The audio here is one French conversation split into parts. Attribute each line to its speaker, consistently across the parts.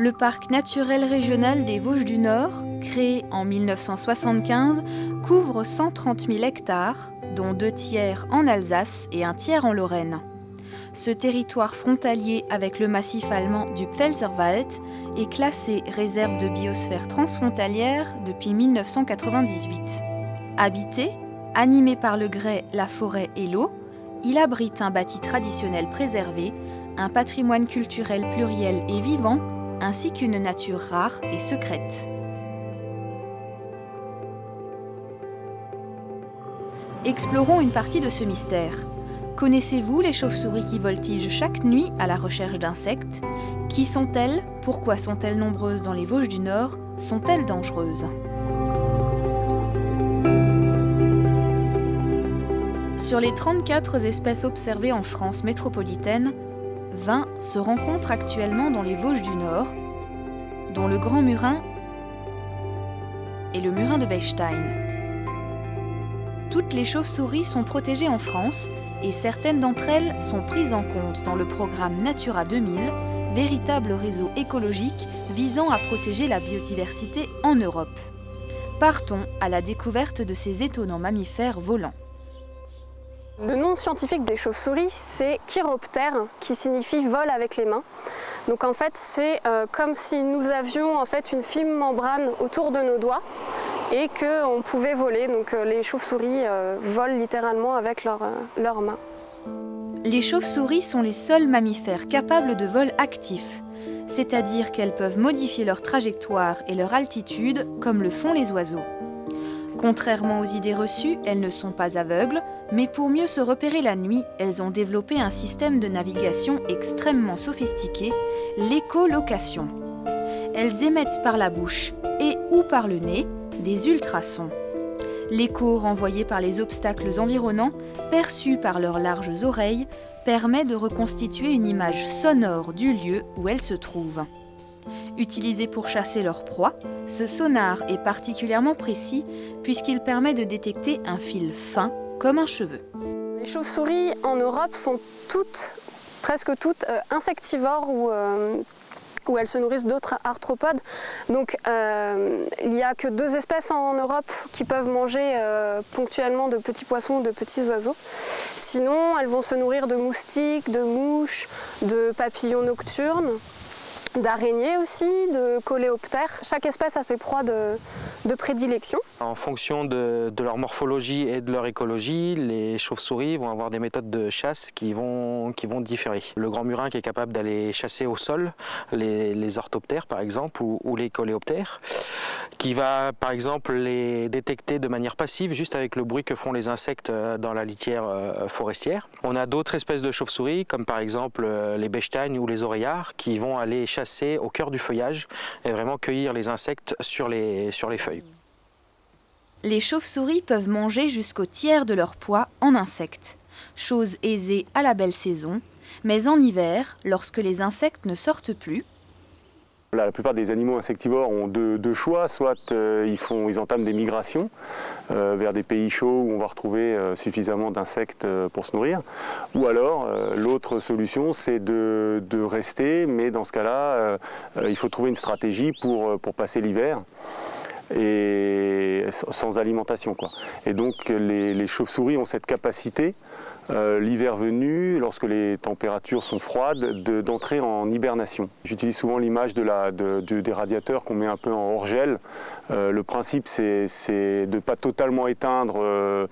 Speaker 1: Le parc naturel régional des Vosges du Nord, créé en 1975, couvre 130 000 hectares, dont 2 tiers en Alsace et 1 tiers en Lorraine. Ce territoire frontalier avec le massif allemand du Pfälzerwald est classé réserve de biosphère transfrontalière depuis 1998. Habité, animé par le grès, la forêt et l'eau, il abrite un bâti traditionnel préservé, un patrimoine culturel pluriel et vivant, ainsi qu'une nature rare et secrète. Explorons une partie de ce mystère. Connaissez-vous les chauves-souris qui voltigent chaque nuit à la recherche d'insectes? Qui sont-elles? Pourquoi sont-elles nombreuses dans les Vosges du Nord? Sont-elles dangereuses? Sur les 34 espèces observées en France métropolitaine, 20 se rencontrent actuellement dans les Vosges du Nord, dont le grand murin et le murin de Bechstein. Toutes les chauves-souris sont protégées en France et certaines d'entre elles sont prises en compte dans le programme Natura 2000, véritable réseau écologique visant à protéger la biodiversité en Europe. Partons à la découverte de ces étonnants mammifères volants.
Speaker 2: Le nom scientifique des chauves-souris, c'est chiroptère, qui signifie vol avec les mains. Donc en fait, c'est comme si nous avions en fait une fine membrane autour de nos doigts et qu'on pouvait voler. Donc les chauves-souris volent littéralement avec leurs mains.
Speaker 1: Les chauves-souris sont les seuls mammifères capables de vol actif, c'est-à-dire qu'elles peuvent modifier leur trajectoire et leur altitude comme le font les oiseaux. Contrairement aux idées reçues, elles ne sont pas aveugles, mais pour mieux se repérer la nuit, elles ont développé un système de navigation extrêmement sophistiqué, l'écholocation. Elles émettent par la bouche et ou par le nez des ultrasons. L'écho renvoyé par les obstacles environnants, perçu par leurs larges oreilles, permet de reconstituer une image sonore du lieu où elles se trouvent. Utilisé pour chasser leur proie, ce sonar est particulièrement précis puisqu'il permet de détecter un fil fin comme un cheveu.
Speaker 2: Les chauves-souris en Europe sont presque toutes insectivores où elles se nourrissent d'autres arthropodes. Donc il n'y a que 2 espèces en Europe qui peuvent manger ponctuellement de petits poissons ou de petits oiseaux. Sinon, elles vont se nourrir de moustiques, de mouches, de papillons nocturnes, d'araignées aussi, de coléoptères. Chaque espèce a ses proies de prédilection.
Speaker 3: En fonction de leur morphologie et de leur écologie, les chauves-souris vont avoir des méthodes de chasse qui vont différer. Le grand murin qui est capable d'aller chasser au sol les orthoptères par exemple ou les coléoptères, qui va par exemple les détecter de manière passive juste avec le bruit que font les insectes dans la litière forestière. On a d'autres espèces de chauves-souris comme par exemple les Bechstein ou les oreillards qui vont aller chasser au cœur du feuillage et vraiment cueillir les insectes sur les feuilles.
Speaker 1: Les chauves-souris peuvent manger jusqu'au tiers de leur poids en insectes, chose aisée à la belle saison, mais en hiver, lorsque les insectes ne sortent plus.
Speaker 4: La plupart des animaux insectivores ont deux choix, soit ils entament des migrations vers des pays chauds où on va retrouver suffisamment d'insectes pour se nourrir, ou alors l'autre solution c'est de rester, mais dans ce cas-là il faut trouver une stratégie pour passer l'hiver et sans alimentation, quoi. Et donc les chauves-souris ont cette capacité l'hiver venu, lorsque les températures sont froides, d'entrer en hibernation. J'utilise souvent l'image des radiateurs qu'on met un peu en hors-gel. Le principe, c'est de ne pas totalement éteindre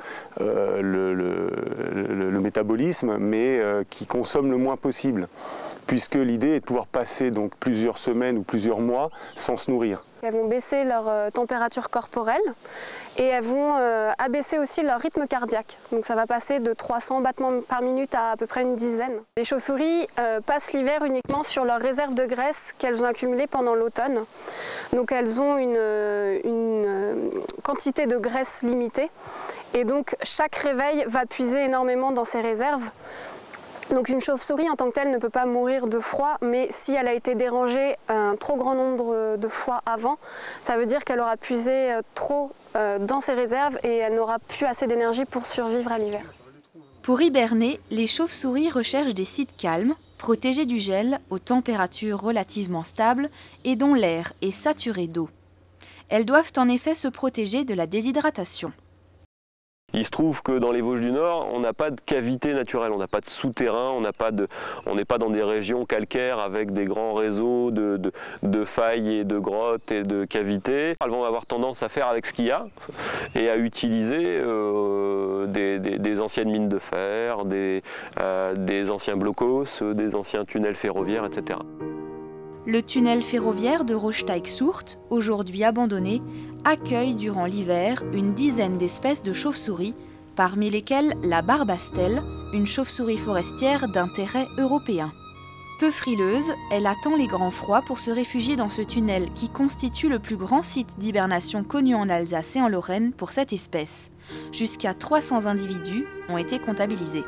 Speaker 4: le métabolisme, mais qui consomme le moins possible, puisque l'idée est de pouvoir passer donc plusieurs semaines ou plusieurs mois sans se nourrir.
Speaker 2: Elles vont baisser leur température corporelle et elles vont abaisser aussi leur rythme cardiaque. Donc ça va passer de 300 battements par minute à peu près une dizaine. Les chauves-souris passent l'hiver uniquement sur leurs réserves de graisse qu'elles ont accumulées pendant l'automne. Donc elles ont une quantité de graisse limitée et donc chaque réveil va puiser énormément dans ces réserves. Donc une chauve-souris en tant que telle ne peut pas mourir de froid, mais si elle a été dérangée un trop grand nombre de fois avant, ça veut dire qu'elle aura puisé trop dans ses réserves et elle n'aura plus assez d'énergie pour survivre à l'hiver.
Speaker 1: Pour hiberner, les chauves-souris recherchent des sites calmes, protégées du gel aux températures relativement stables et dont l'air est saturé d'eau. Elles doivent en effet se protéger de la déshydratation.
Speaker 5: Il se trouve que dans les Vosges du Nord, on n'a pas de cavité naturelle, on n'a pas de souterrain, on n'est pas dans des régions calcaires avec des grands réseaux de failles et de grottes et de cavités. Elles vont avoir tendance à faire avec ce qu'il y a et à utiliser des anciennes mines de fer, des anciens blocos, des anciens tunnels ferroviaires, etc.
Speaker 1: Le tunnel ferroviaire de Rosteig-Sourt, aujourd'hui abandonné, accueille durant l'hiver une dizaine d'espèces de chauves-souris, parmi lesquelles la barbastelle, une chauve-souris forestière d'intérêt européen. Peu frileuse, elle attend les grands froids pour se réfugier dans ce tunnel qui constitue le plus grand site d'hibernation connu en Alsace et en Lorraine pour cette espèce. Jusqu'à 300 individus ont été comptabilisés.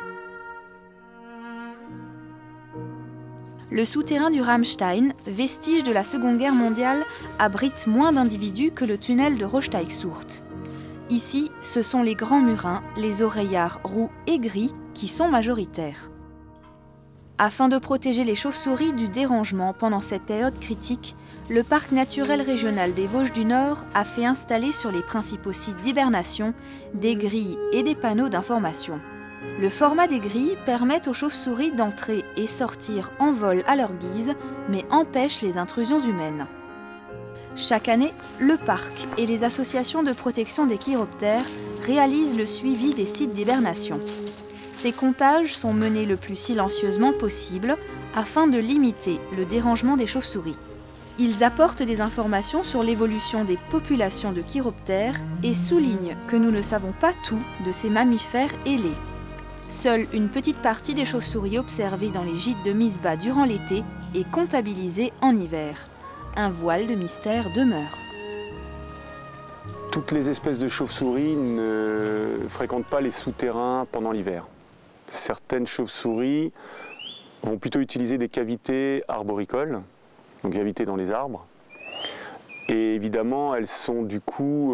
Speaker 1: Le souterrain du Rammstein, vestige de la Seconde Guerre mondiale, abrite moins d'individus que le tunnel de Rosteig-Sourt. Ici, ce sont les grands murins, les oreillards roux et gris qui sont majoritaires. Afin de protéger les chauves-souris du dérangement pendant cette période critique, le Parc naturel régional des Vosges du Nord a fait installer sur les principaux sites d'hibernation des grilles et des panneaux d'information. Le format des grilles permet aux chauves-souris d'entrer et sortir en vol à leur guise, mais empêche les intrusions humaines. Chaque année, le parc et les associations de protection des chiroptères réalisent le suivi des sites d'hibernation. Ces comptages sont menés le plus silencieusement possible afin de limiter le dérangement des chauves-souris. Ils apportent des informations sur l'évolution des populations de chiroptères et soulignent que nous ne savons pas tout de ces mammifères ailés. Seule une petite partie des chauves-souris observées dans les gîtes de Misba durant l'été est comptabilisée en hiver. Un voile de mystère demeure.
Speaker 4: Toutes les espèces de chauves-souris ne fréquentent pas les souterrains pendant l'hiver. Certaines chauves-souris vont plutôt utiliser des cavités arboricoles, donc cavités dans les arbres. Et évidemment, elles sont du coup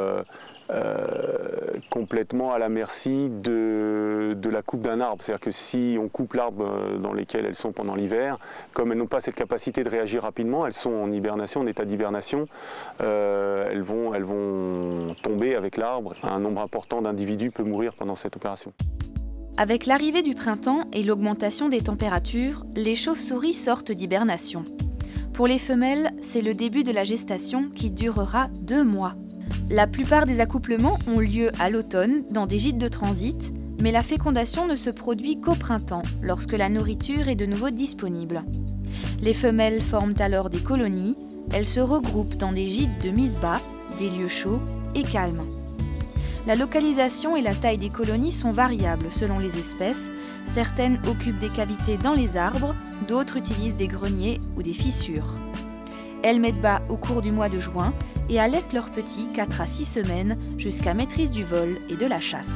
Speaker 4: complètement à la merci de la coupe d'un arbre. C'est-à-dire que si on coupe l'arbre dans lequel elles sont pendant l'hiver, comme elles n'ont pas cette capacité de réagir rapidement, elles sont en hibernation, en état d'hibernation, elles vont tomber avec l'arbre. Un nombre important d'individus peut mourir pendant cette opération.
Speaker 1: Avec l'arrivée du printemps et l'augmentation des températures, les chauves-souris sortent d'hibernation. Pour les femelles, c'est le début de la gestation qui durera 2 mois. La plupart des accouplements ont lieu à l'automne dans des gîtes de transit, mais la fécondation ne se produit qu'au printemps, lorsque la nourriture est de nouveau disponible. Les femelles forment alors des colonies, elles se regroupent dans des gîtes de Misba, des lieux chauds et calmes. La localisation et la taille des colonies sont variables selon les espèces. Certaines occupent des cavités dans les arbres, d'autres utilisent des greniers ou des fissures. Elles mettent bas au cours du mois de juin et allaitent leurs petits 4 à 6 semaines jusqu'à maîtrise du vol et de la chasse.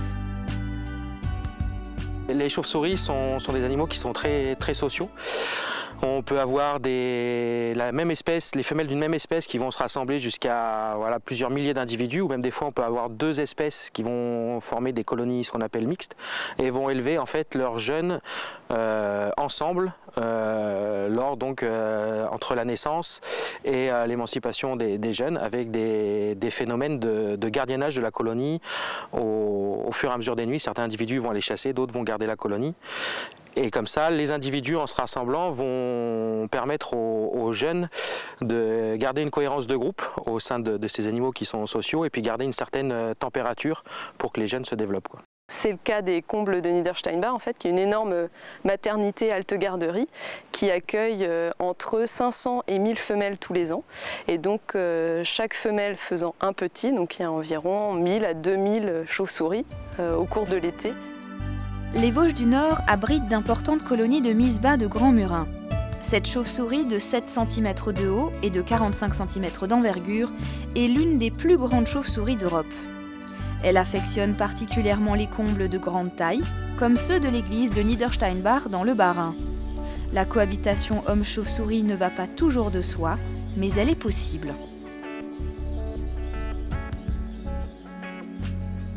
Speaker 3: Les chauves-souris sont des animaux qui sont très sociaux. On peut avoir la même espèce, les femelles d'une même espèce qui vont se rassembler jusqu'à plusieurs milliers d'individus, ou même des fois on peut avoir 2 espèces qui vont former des colonies, ce qu'on appelle mixtes, et vont élever en fait leurs jeunes ensemble entre la naissance et l'émancipation des jeunes, avec des phénomènes de gardiennage de la colonie au fur et à mesure des nuits. Certains individus vont aller chasser, d'autres vont garder la colonie. Et comme ça, les individus, en se rassemblant, vont permettre aux jeunes de garder une cohérence de groupe au sein de ces animaux qui sont sociaux, et puis garder une certaine température pour que les jeunes se développent, quoi.
Speaker 6: C'est le cas des combles de Niedersteinbach, en fait, qui est une énorme maternité halte-garderie qui accueille entre 500 et 1000 femelles tous les ans. Et donc, chaque femelle faisant un petit, donc il y a environ 1000 à 2000 chauves-souris au cours de l'été.
Speaker 1: Les Vosges du Nord abritent d'importantes colonies de Misba de grands murins. Cette chauve-souris de 7 cm de haut et de 45 cm d'envergure est l'une des plus grandes chauves-souris d'Europe. Elle affectionne particulièrement les combles de grande taille, comme ceux de l'église de Niedersteinbach dans le Bas-Rhin. La cohabitation homme-chauve-souris ne va pas toujours de soi, mais elle est possible.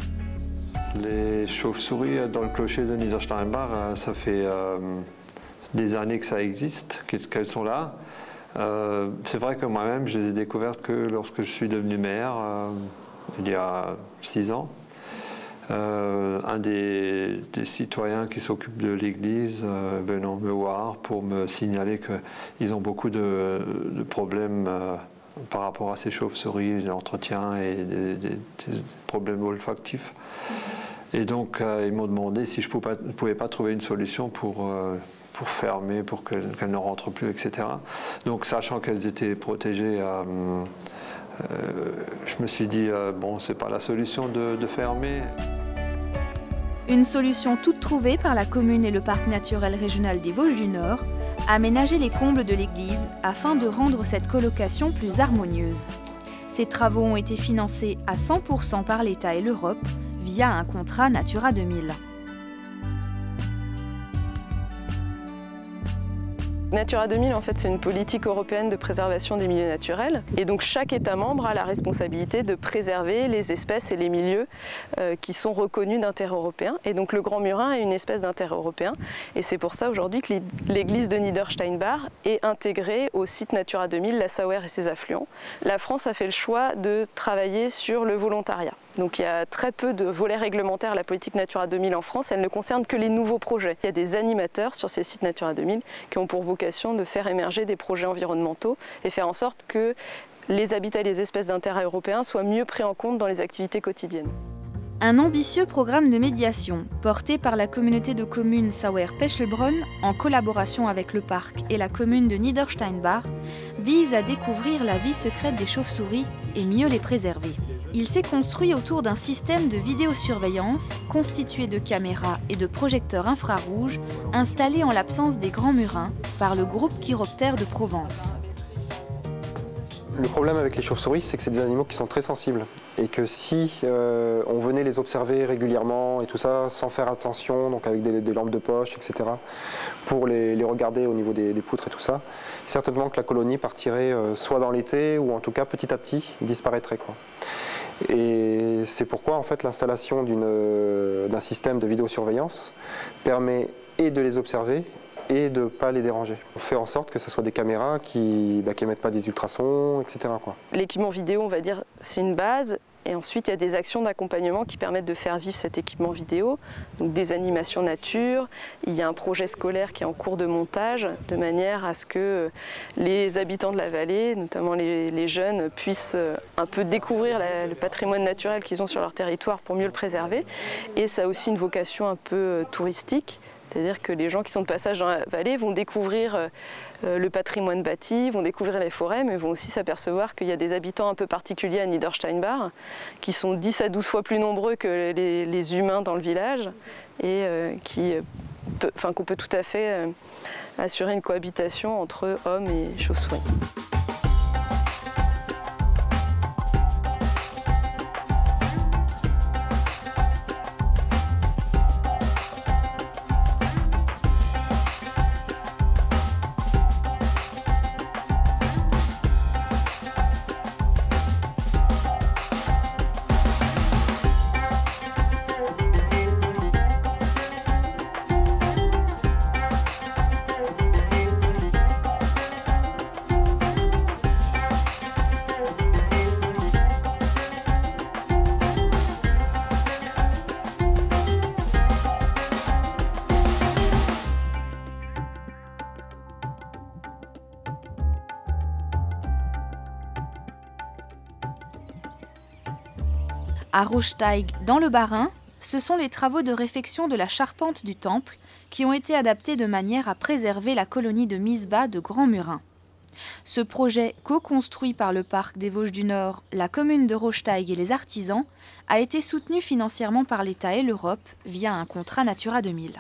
Speaker 7: Les chauves-souris dans le clocher de Niedersteinbach, ça fait des années que ça existe, qu'elles sont là. C'est vrai que moi-même, je les ai découvertes que lorsque je suis devenu maire, il y a 6 ans. Un des citoyens qui s'occupe de l'église venant me voir pour me signaler qu'ils ont beaucoup de problèmes par rapport à ces chauves-souris, l'entretien et des problèmes olfactifs. Et donc ils m'ont demandé si je ne pouvais pas trouver une solution pour fermer, pour qu'elles ne rentrent plus, etc. Donc sachant qu'elles étaient protégées, je me suis dit, bon, c'est pas la solution de fermer.
Speaker 1: Une solution toute trouvée par la commune et le parc naturel régional des Vosges du Nord, aménager les combles de l'église afin de rendre cette colocation plus harmonieuse. Ces travaux ont été financés à 100% par l'État et l'Europe via un contrat Natura 2000.
Speaker 6: Natura 2000, en fait, c'est une politique européenne de préservation des milieux naturels. Et donc, chaque État membre a la responsabilité de préserver les espèces et les milieux qui sont reconnus d'intérêt européen. Et donc, le Grand Murin est une espèce d'intérêt européen. Et c'est pour ça, aujourd'hui, que l'église de Niedersteinbach est intégrée au site Natura 2000, la Sauer et ses affluents. La France a fait le choix de travailler sur le volontariat. Donc il y a très peu de volets réglementaires à la politique Natura 2000 en France, elle ne concerne que les nouveaux projets. Il y a des animateurs sur ces sites Natura 2000 qui ont pour vocation de faire émerger des projets environnementaux et faire en sorte que les habitats et les espèces d'intérêt européen soient mieux pris en compte dans les activités quotidiennes.
Speaker 1: Un ambitieux programme de médiation, porté par la communauté de communes Sauer-Pechelbronn, en collaboration avec le parc et la commune de Niedersteinbach, vise à découvrir la vie secrète des chauves-souris et mieux les préserver. Il s'est construit autour d'un système de vidéosurveillance constitué de caméras et de projecteurs infrarouges installés en l'absence des grands murins par le groupe Chiroptère de Provence.
Speaker 8: Le problème avec les chauves-souris, c'est que c'est des animaux qui sont très sensibles et que si on venait les observer régulièrement et tout ça, sans faire attention, donc avec des lampes de poche, etc., pour les regarder au niveau des poutres et tout ça, certainement que la colonie partirait soit dans l'été ou en tout cas petit à petit disparaîtrait, quoi. Et c'est pourquoi en fait l'installation d'un système de vidéosurveillance permet et de les observer et de ne pas les déranger. On fait en sorte que ce soit des caméras qui émettent pas des ultrasons, etc., quoi.
Speaker 6: L'équipement vidéo, on va dire, c'est une base. Et ensuite, il y a des actions d'accompagnement qui permettent de faire vivre cet équipement vidéo. Donc des animations nature, il y a un projet scolaire qui est en cours de montage, de manière à ce que les habitants de la vallée, notamment les jeunes, puissent un peu découvrir le patrimoine naturel qu'ils ont sur leur territoire pour mieux le préserver. Et ça a aussi une vocation un peu touristique. C'est-à-dire que les gens qui sont de passage dans la vallée vont découvrir le patrimoine bâti, vont découvrir les forêts, mais vont aussi s'apercevoir qu'il y a des habitants un peu particuliers à Niedersteinbach, qui sont 10 à 12 fois plus nombreux que les humains dans le village, et qu'on peut tout à fait assurer une cohabitation entre hommes et chauves-souris.
Speaker 1: À Rosteig, dans le Bas-Rhin, ce sont les travaux de réfection de la charpente du temple qui ont été adaptés de manière à préserver la colonie de Misbah de Grand Murin. Ce projet, co-construit par le parc des Vosges du Nord, la commune de Rosteig et les artisans, a été soutenu financièrement par l'État et l'Europe via un contrat Natura 2000.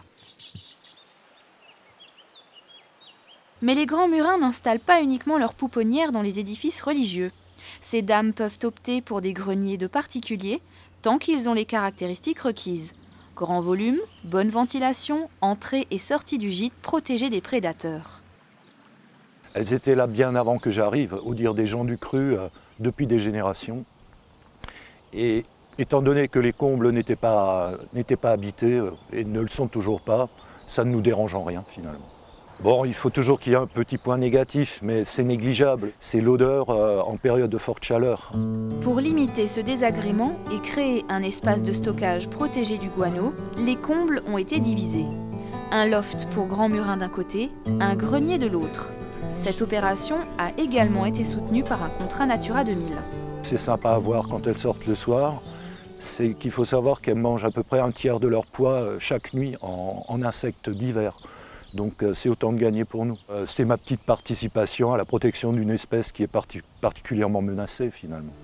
Speaker 1: Mais les Grands Murins n'installent pas uniquement leurs pouponnières dans les édifices religieux. Ces dames peuvent opter pour des greniers de particuliers, tant qu'ils ont les caractéristiques requises. Grand volume, bonne ventilation, entrée et sortie du gîte protégée des prédateurs.
Speaker 9: Elles étaient là bien avant que j'arrive, au dire des gens du cru, depuis des générations. Et étant donné que les combles n'étaient pas habités et ne le sont toujours pas, ça ne nous dérange en rien finalement. Bon, il faut toujours qu'il y ait un petit point négatif, mais c'est négligeable. C'est l'odeur en période de forte chaleur.
Speaker 1: Pour limiter ce désagrément et créer un espace de stockage protégé du guano, les combles ont été divisés. Un loft pour Grand Murin d'un côté, un grenier de l'autre. Cette opération a également été soutenue par un contrat Natura 2000.
Speaker 9: C'est sympa à voir quand elles sortent le soir. C'est qu'il faut savoir qu'elles mangent à peu près un tiers de leur poids chaque nuit en insectes divers. Donc c'est autant de gagner pour nous. C'est ma petite participation à la protection d'une espèce qui est particulièrement menacée finalement.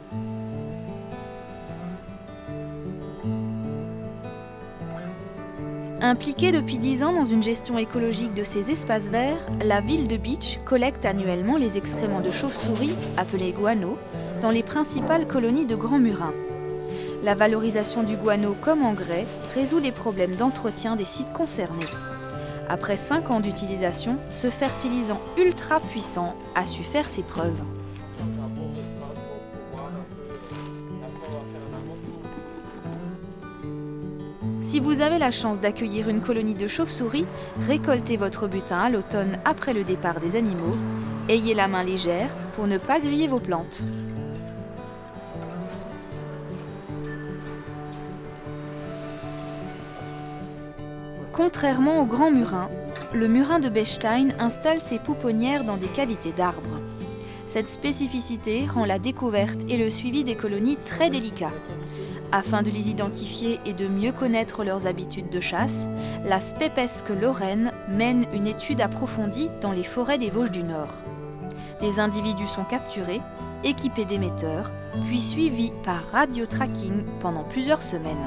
Speaker 1: Impliquée depuis 10 ans dans une gestion écologique de ces espaces verts, la ville de Bitche collecte annuellement les excréments de chauves-souris, appelés guano, dans les principales colonies de Grand Murin. La valorisation du guano comme engrais résout les problèmes d'entretien des sites concernés. Après 5 ans d'utilisation, ce fertilisant ultra puissant a su faire ses preuves. Si vous avez la chance d'accueillir une colonie de chauves-souris, récoltez votre butin à l'automne après le départ des animaux. Ayez la main légère pour ne pas griller vos plantes. Contrairement au Grand Murin, le murin de Bechstein installe ses pouponnières dans des cavités d'arbres. Cette spécificité rend la découverte et le suivi des colonies très délicats. Afin de les identifier et de mieux connaître leurs habitudes de chasse, la Spépesque Lorraine mène une étude approfondie dans les forêts des Vosges du Nord. Des individus sont capturés, équipés d'émetteurs, puis suivis par radio-tracking pendant plusieurs semaines.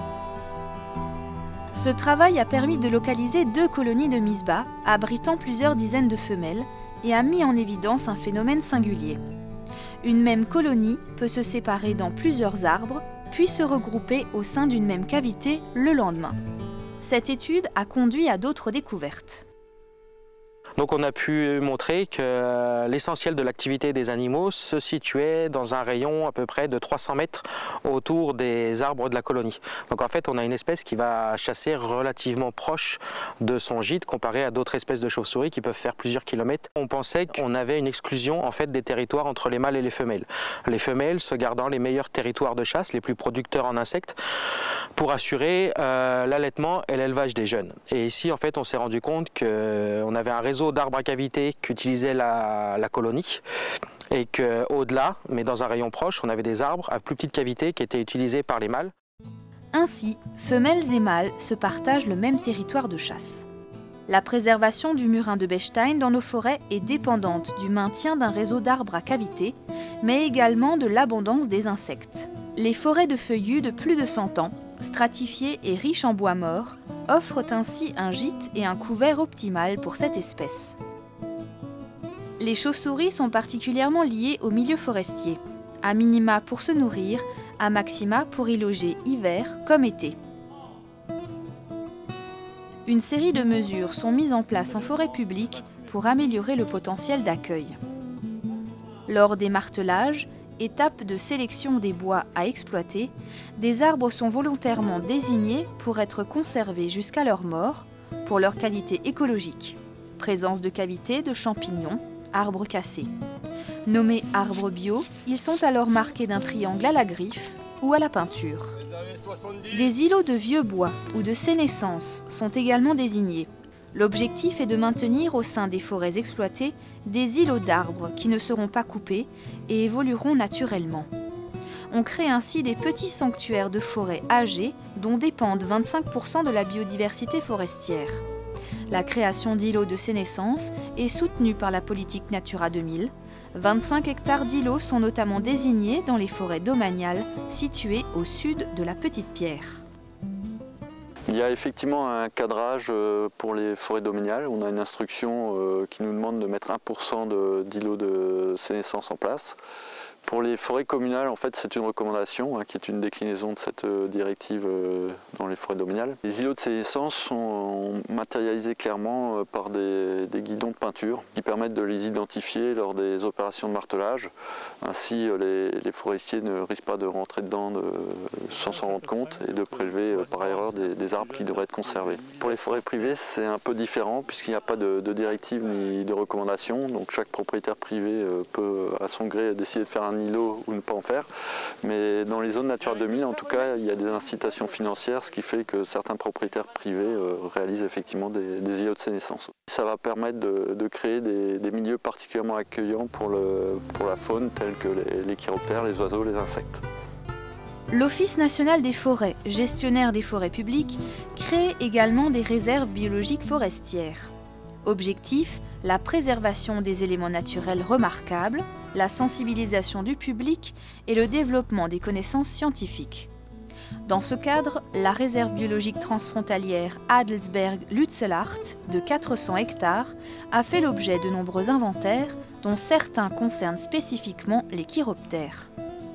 Speaker 1: Ce travail a permis de localiser 2 colonies de Misba, abritant plusieurs dizaines de femelles, et a mis en évidence un phénomène singulier. Une même colonie peut se séparer dans plusieurs arbres, puis se regrouper au sein d'une même cavité le lendemain. Cette étude a conduit à d'autres découvertes.
Speaker 3: Donc on a pu montrer que l'essentiel de l'activité des animaux se situait dans un rayon à peu près de 300 mètres autour des arbres de la colonie. Donc en fait on a une espèce qui va chasser relativement proche de son gîte comparé à d'autres espèces de chauves-souris qui peuvent faire plusieurs kilomètres. On pensait qu'on avait une exclusion en fait des territoires entre les mâles et les femelles. Les femelles se gardant les meilleurs territoires de chasse, les plus producteurs en insectes, pour assurer l'allaitement et l'élevage des jeunes. Et ici en fait on s'est rendu compte qu'on avait un réseau d'arbres à cavité qu'utilisait la colonie et qu'au-delà, mais dans un rayon proche, on avait des arbres à plus petite cavité qui étaient utilisés par les mâles.
Speaker 1: Ainsi, femelles et mâles se partagent le même territoire de chasse. La préservation du murin de Bechstein dans nos forêts est dépendante du maintien d'un réseau d'arbres à cavité, mais également de l'abondance des insectes. Les forêts de feuillus de plus de 100 ans, stratifiées et riches en bois mort, offrent ainsi un gîte et un couvert optimal pour cette espèce. Les chauves-souris sont particulièrement liées au milieu forestier, à minima pour se nourrir, à maxima pour y loger hiver comme été. Une série de mesures sont mises en place en forêt publique pour améliorer le potentiel d'accueil. Lors des martelages, étape de sélection des bois à exploiter, des arbres sont volontairement désignés pour être conservés jusqu'à leur mort, pour leur qualité écologique. Présence de cavités, de champignons, arbres cassés. Nommés arbres bio, ils sont alors marqués d'un triangle à la griffe ou à la peinture. Des îlots de vieux bois ou de sénescence sont également désignés. L'objectif est de maintenir au sein des forêts exploitées des îlots d'arbres qui ne seront pas coupés et évolueront naturellement. On crée ainsi des petits sanctuaires de forêts âgées dont dépendent 25% de la biodiversité forestière. La création d'îlots de sénescence est soutenue par la politique Natura 2000. 25 hectares d'îlots sont notamment désignés dans les forêts domaniales situées au sud de la Petite Pierre.
Speaker 10: Il y a effectivement un cadrage pour les forêts domaniales. On a une instruction qui nous demande de mettre 1% d'îlots de sénescence en place, Pour les forêts communales, en fait, c'est une recommandation qui est une déclinaison de cette directive dans les forêts domaniales. Les îlots de sénescence sont matérialisés clairement par des guidons de peinture qui permettent de les identifier lors des opérations de martelage. Ainsi, les forestiers ne risquent pas de rentrer dedans sans s'en rendre compte et de prélever par erreur des arbres qui devraient être conservés. Pour les forêts privées, c'est un peu différent puisqu'il n'y a pas de directive ni de recommandation. Donc chaque propriétaire privé peut à son gré décider de faire un îlot ou ne pas en faire, mais dans les zones Natura 2000 en tout cas il y a des incitations financières, ce qui fait que certains propriétaires privés réalisent effectivement des îlots de sénescence. Ça va permettre de créer des milieux particulièrement accueillants pour la faune tels que les chiroptères, les oiseaux, les insectes.
Speaker 1: L'Office national des forêts, gestionnaire des forêts publiques, crée également des réserves biologiques forestières. Objectif, la préservation des éléments naturels remarquables, la sensibilisation du public et le développement des connaissances scientifiques. Dans ce cadre, la réserve biologique transfrontalière Adelsberg-Lützelart de 400 hectares a fait l'objet de nombreux inventaires, dont certains concernent spécifiquement les chiroptères.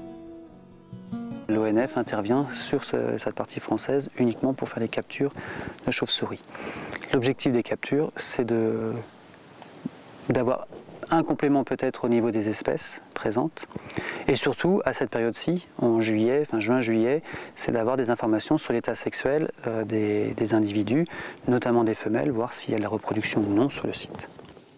Speaker 11: L'ONF intervient sur cette partie française uniquement pour faire des captures de chauves-souris. L'objectif des captures, c'est d'avoir un complément peut-être au niveau des espèces présentes. Et surtout, à cette période-ci, en juillet, fin juin-juillet, c'est d'avoir des informations sur l'état sexuel des individus, notamment des femelles, voir s'il y a de la reproduction ou non sur le site.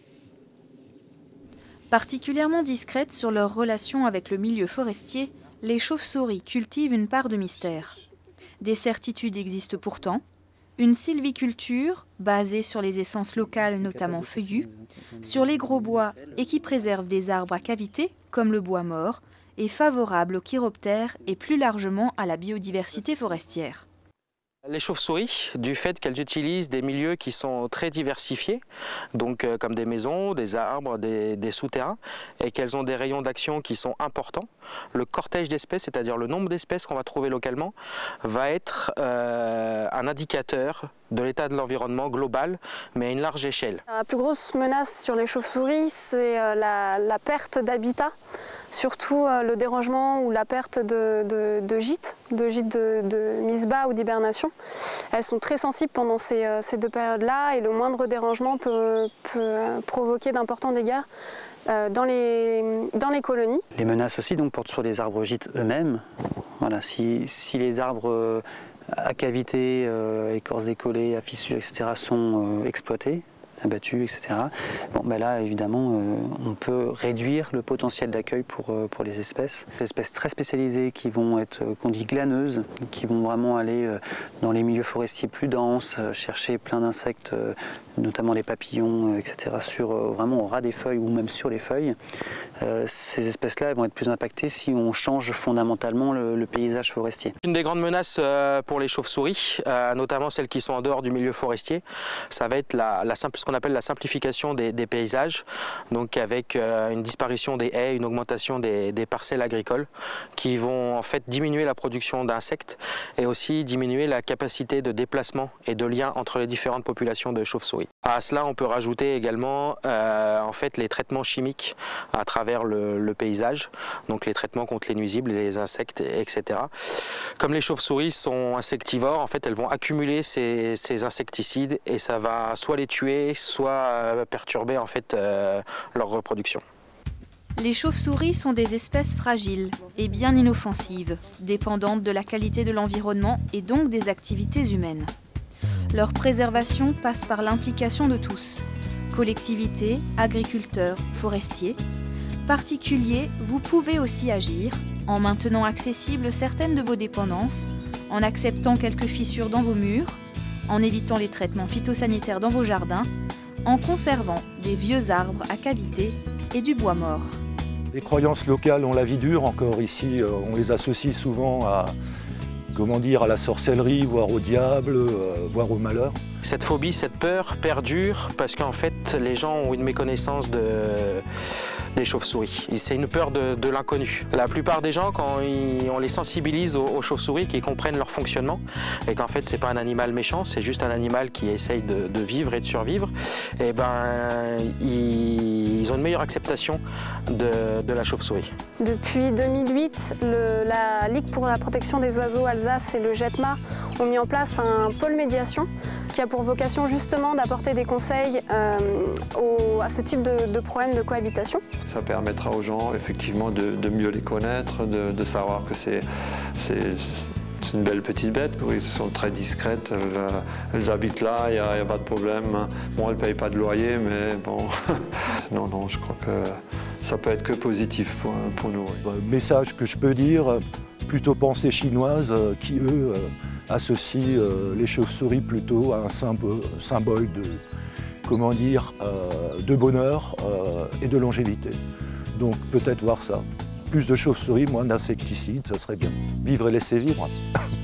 Speaker 1: Particulièrement discrètes sur leur relation avec le milieu forestier, les chauves-souris cultivent une part de mystère. Des certitudes existent pourtant. Une sylviculture, basée sur les essences locales, notamment feuillues, sur les gros bois et qui préserve des arbres à cavité, comme le bois mort, est favorable aux chiroptères et plus largement à la biodiversité forestière.
Speaker 3: Les chauves-souris, du fait qu'elles utilisent des milieux qui sont très diversifiés, donc comme des maisons, des arbres, des souterrains, et qu'elles ont des rayons d'action qui sont importants, le cortège d'espèces, c'est-à-dire le nombre d'espèces qu'on va trouver localement, va être un indicateur de l'état de l'environnement global, mais à une large échelle.
Speaker 2: La plus grosse menace sur les chauves-souris, c'est la perte d'habitat. Surtout le dérangement ou la perte de gîtes de mise bas ou d'hibernation. Elles sont très sensibles pendant ces deux périodes-là et le moindre dérangement peut provoquer d'importants dégâts dans les colonies.
Speaker 11: Les menaces aussi donc, portent sur les arbres gîtes eux-mêmes. Voilà, si les arbres à cavité, écorces décollées, à fissures, etc. sont exploités, abattus, etc. Bon, ben là, évidemment, on peut réduire le potentiel d'accueil pour les espèces. Des espèces très spécialisées qui vont être, qu'on dit glaneuses, qui vont vraiment aller dans les milieux forestiers plus denses, chercher plein d'insectes, notamment les papillons, etc., vraiment au ras des feuilles ou même sur les feuilles. Ces espèces-là vont être plus impactées si on change fondamentalement le paysage forestier.
Speaker 3: Une des grandes menaces pour les chauves-souris, notamment celles qui sont en dehors du milieu forestier, ça va être ce qu'on appelle la simplification des paysages, donc avec une disparition des haies, une augmentation des parcelles agricoles qui vont en fait diminuer la production d'insectes et aussi diminuer la capacité de déplacement et de lien entre les différentes populations de chauves-souris. À cela, on peut rajouter également en fait les traitements chimiques à travers le paysage, donc les traitements contre les nuisibles, les insectes, etc. Comme les chauves-souris sont insectivores, en fait, elles vont accumuler ces insecticides et ça va soit les tuer, soit perturber en fait leur reproduction.
Speaker 1: Les chauves-souris sont des espèces fragiles et bien inoffensives, dépendantes de la qualité de l'environnement et donc des activités humaines. Leur préservation passe par l'implication de tous, collectivités, agriculteurs, forestiers. Particuliers, vous pouvez aussi agir en maintenant accessibles certaines de vos dépendances, en acceptant quelques fissures dans vos murs, en évitant les traitements phytosanitaires dans vos jardins, en conservant des vieux arbres à cavité et du bois mort.
Speaker 9: Les croyances locales ont la vie dure, encore ici, on les associe souvent à la sorcellerie, voire au diable, voire au malheur.
Speaker 3: Cette phobie, cette peur perdure parce qu'en fait les gens ont une méconnaissance des chauves-souris. C'est une peur de l'inconnu. La plupart des gens, quand on les sensibilise aux chauves-souris, qu'ils comprennent leur fonctionnement et qu'en fait c'est pas un animal méchant, c'est juste un animal qui essaye de vivre et de survivre, et ben ils ont une meilleure acceptation de la chauve-souris.
Speaker 2: Depuis 2008, la Ligue pour la protection des oiseaux Alsace et le JETMA ont mis en place un pôle médiation qui a pour vocation justement d'apporter des conseils à ce type de problème de cohabitation.
Speaker 7: Ça permettra aux gens effectivement de mieux les connaître, de savoir que c'est une belle petite bête, elles sont très discrètes, elles habitent là, il n'y a pas de problème. Bon, elles ne payent pas de loyer, mais bon, non, je crois que ça peut être que positif pour nous.
Speaker 9: Message que je peux dire, plutôt pensée chinoise, qui eux associent les chauves-souris plutôt à un symbole de bonheur et de longévité. Donc peut-être voir ça. Plus de chauves-souris, moins d'insecticides, ça serait bien. Vivre et laisser vivre.